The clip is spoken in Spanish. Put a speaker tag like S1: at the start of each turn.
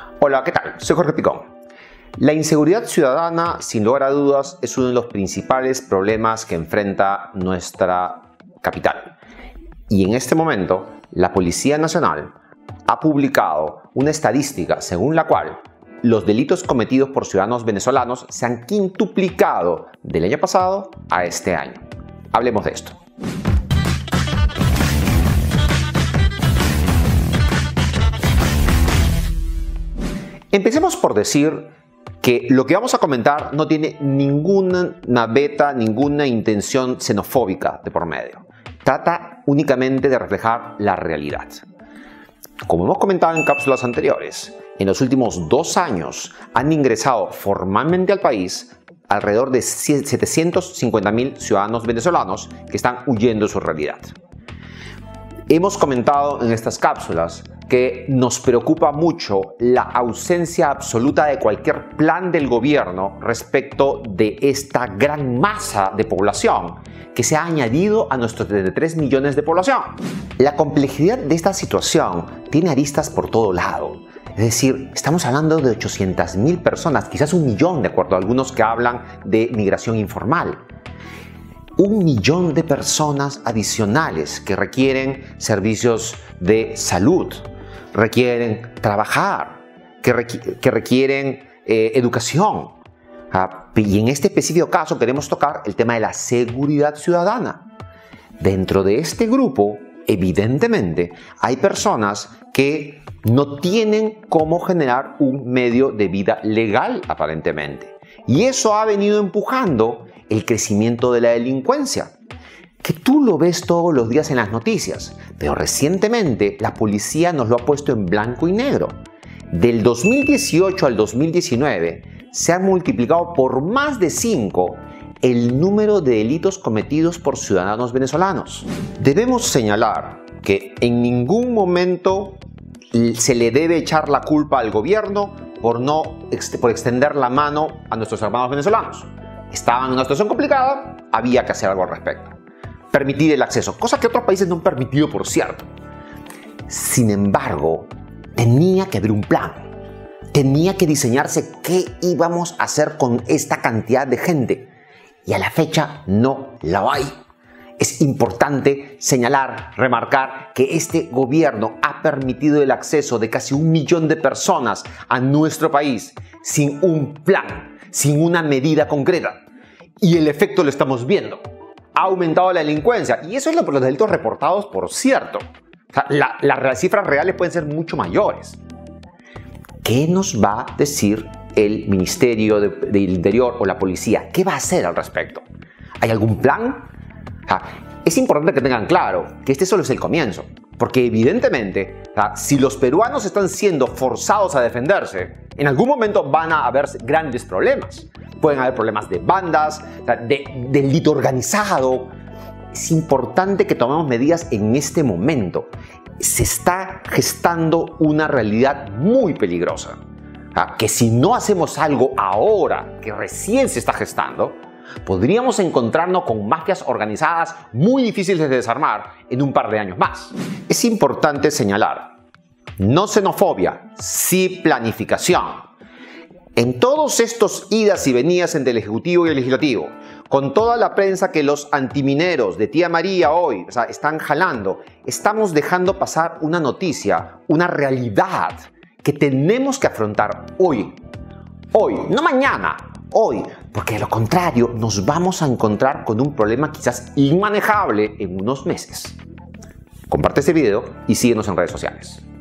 S1: Hola, ¿qué tal? Soy Jorge Picón. La inseguridad ciudadana, sin lugar a dudas, es uno de los principales problemas que enfrenta nuestra capital. Y en este momento, la Policía Nacional ha publicado una estadística según la cual los delitos cometidos por ciudadanos venezolanos se han quintuplicado del año pasado a este año. Hablemos de esto. Empecemos por decir que lo que vamos a comentar no tiene ninguna beta, ninguna intención xenofóbica de por medio. Trata únicamente de reflejar la realidad. Como hemos comentado en cápsulas anteriores, en los últimos 2 años han ingresado formalmente al país alrededor de 750.000 ciudadanos venezolanos que están huyendo de su realidad. Hemos comentado en estas cápsulas que nos preocupa mucho la ausencia absoluta de cualquier plan del gobierno respecto de esta gran masa de población que se ha añadido a nuestros 33 millones de población. La complejidad de esta situación tiene aristas por todo lado. Es decir, estamos hablando de 800.000 personas, quizás 1 millón de acuerdo a algunos que hablan de migración informal. 1 millón de personas adicionales que requieren servicios de salud, requieren trabajar, que requieren educación. Y en este específico caso queremos tocar el tema de la seguridad ciudadana. Dentro de este grupo, evidentemente, hay personas que no tienen cómo generar un medio de vida legal, aparentemente. Y eso ha venido empujando el crecimiento de la delincuencia, que tú lo ves todos los días en las noticias, pero recientemente la policía nos lo ha puesto en blanco y negro. Del 2018 al 2019 se ha multiplicado por más de 5 el número de delitos cometidos por ciudadanos venezolanos. Debemos señalar que en ningún momento se le debe echar la culpa al gobierno por extender la mano a nuestros hermanos venezolanos. Estaban en una situación complicada, había que hacer algo al respecto. Permitir el acceso, cosa que otros países no han permitido, por cierto. Sin embargo, tenía que haber un plan. Tenía que diseñarse qué íbamos a hacer con esta cantidad de gente. Y a la fecha no la hay. Es importante señalar, remarcar que este gobierno ha permitido el acceso de casi 1 millón de personas a nuestro país sin un plan, sin una medida concreta. Y el efecto lo estamos viendo. Ha aumentado la delincuencia. Y eso es por los delitos reportados, por cierto. O sea, las cifras reales pueden ser mucho mayores. ¿Qué nos va a decir el Ministerio del Interior o la policía? ¿Qué va a hacer al respecto? ¿Hay algún plan? Es importante que tengan claro que este solo es el comienzo. Porque evidentemente, si los peruanos están siendo forzados a defenderse, en algún momento van a haber grandes problemas. Pueden haber problemas de bandas, de delito organizado. Es importante que tomemos medidas en este momento. Se está gestando una realidad muy peligrosa. Que si no hacemos algo ahora, que recién se está gestando, podríamos encontrarnos con mafias organizadas muy difíciles de desarmar en un par de años más. Es importante señalar, no xenofobia, sí planificación. En todos estos idas y venidas entre el Ejecutivo y el Legislativo, con toda la prensa que los antimineros de Tía María hoy están jalando, estamos dejando pasar una noticia, una realidad que tenemos que afrontar hoy. Hoy, no mañana, hoy, porque de lo contrario nos vamos a encontrar con un problema quizás inmanejable en unos meses. Comparte este video y síguenos en redes sociales.